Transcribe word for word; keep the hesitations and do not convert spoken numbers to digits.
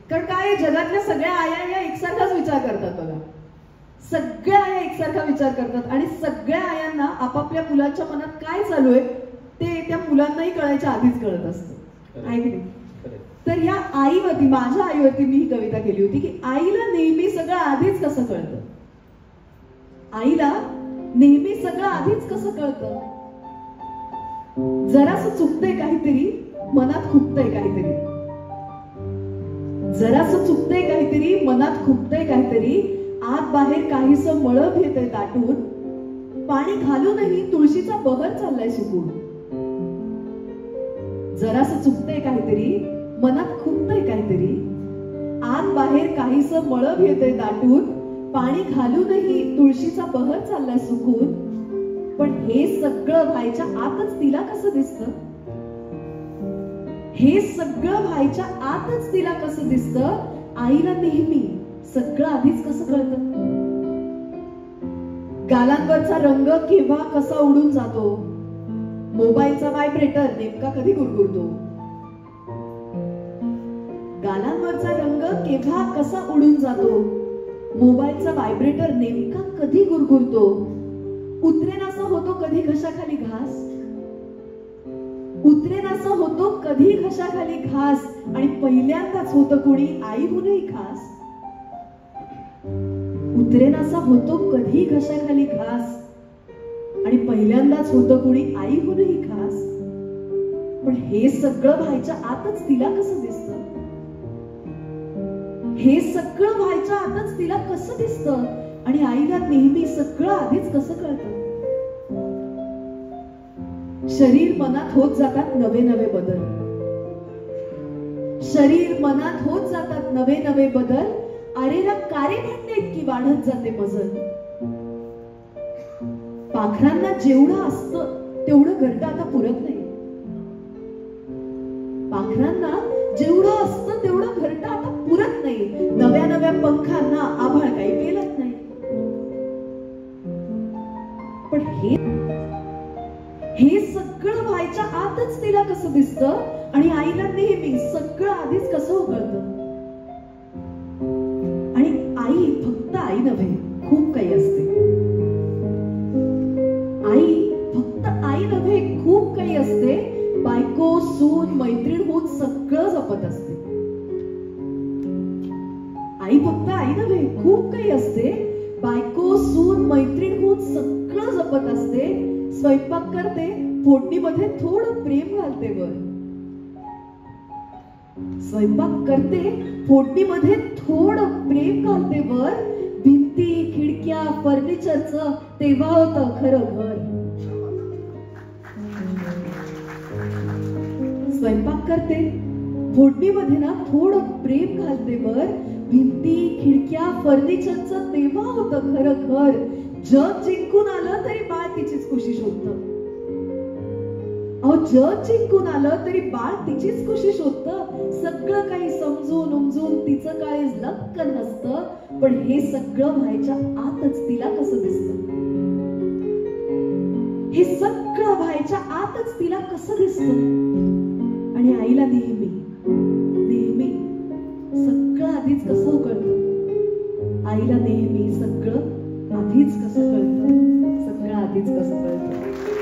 कारण काय जगातल्या सगळ्या आया या एकसारखाच विचार करतात बघा. सगळ्या आया एकसारखा विचार करतात आणि सगळ्या आयांना आपापल्या मुलांच्या मनात काय चालू आहे ते त्या मुलांनाही कळायच्या आधीच कळत असतं, आहे की नाही? तर या आईवरती, माझ्या आईवरती मी ही कविता केली होती की आईला नेहमी सगळं आधीच कसं कळतं. आईला नेहमी सगळं आधीच कसं कळतं. जरासं चुकतंय काहीतरी, मनात खुपतंय काहीतरी. जरासं चुकतंय काहीतरी, मनात खुपतंय काहीतरी. आत बाहेर काहीसं मळभ येतंय दाटून. पाणी घालूनही तुळशीचा बहर चाललाय सुकून. जरासं चुकतंय काहीतरी, मनात खुपतंय काहीतरी. आत बाहेर काहीसं मळभ येतंय दाटून. पाणी घालूनही तुळशीचा बहर चाललाय सुकून. पण हे सगळं व्हायच्या आतच तिला कसं दिसतं. हे सगळं व्हायच्या आतच तिला कसं दिसतं. आईला नेहमी सगळं आधीच कसं कळतं. गालांवरचा रंग केव्हा कसा उडून जातो. मोबाईलचा व्हायब्रेटर नेमका कधी गुरगुरतो. गालांवरचा रंग केव्हा कसा उडून जातो. मोबाईलचा व्हायब्रेटर नेमका कधी गुरगुरतो. उतरेनासा होतो कधी घशाखाली घास. उतरेनासा होतो कधी घशाखाली घास. आणि पहिल्यांदाच होतं कोणी आईहूनही खास. उतरेनासा होतो कधी घशाखाली घास. आणि पहिल्यांदाच होतं कोणी आईहूनही खास. पण हे सगळं व्हायच्या आतच तिला कसं दिसतं. हे सगळं व्हायच्या आतच तिला कसं दिसतं. आणि आईला नेहमी सगळं आधीच कसं कळतं. शरीर मनात होत जातात नवे नवे बदल. शरीर मनात होत जातात नवे नवे बदल. अरेला कारे म्हणणे इतकी वाढत जाते मजल. पाखरांना जेवढं असतं तेवढं घरटं आता पुरत नाही. पाखरांना जेवढं असतं तेवढं घरटं आता पुरत नाही. नव्या नव्या पंखांना आभाळ काही पेलत नाही. पण हे हे सगळं व्हायच्या आतच तिला कसं दिसतं. आणि आईला नेहमी सगळं आधीच कसं उघडतं. आणि आई फक्त आई नव्हे, खूप काही असते. आई फक्त आई नव्हे, खूप काही असते. बायको, सून, मैत्रीण होऊन सगळं जपत असते. आई फक्त आई नव्हे, खूप काही असते. बायको, सून, मैत्रीण होऊन सगळं जपत असते. स्वयंपाक करते, फोडणीमध्ये थोडं प्रेम घालते वर. स्वयंपाक करते, फोडणीमध्ये थोडं प्रेम घालते वर. भिंती, खिडक्या, फर्निचरचं तेव्हा होतं खरं घर. स्वयंपाक करते, फोडणीमध्ये ना थोडं प्रेम घालते वर. भिंती, खिडक्या, फर्निचरचं तेव्हा होतं खरं घर. जग जिंकून आलं तरी बाळ तिचीच खुशी शोधतं. अहो जग जिंकून आलं तरी बाळ तिचीच खुशी शोधतं. सगळं काही समजून उमजून तिचं काय लक्क नसतं. पण हे सगळं व्हायच्या आतच तिला कसं दिसतं. हे सगळं व्हायच्या आतच तिला कसं दिसतं. आणि आईला नेहमी नेहमी सगळं आधीच कसं कळतं. आईला नेहमी सगळं आधीच कसं कळतं. सगळं आधीच कसं कळतं.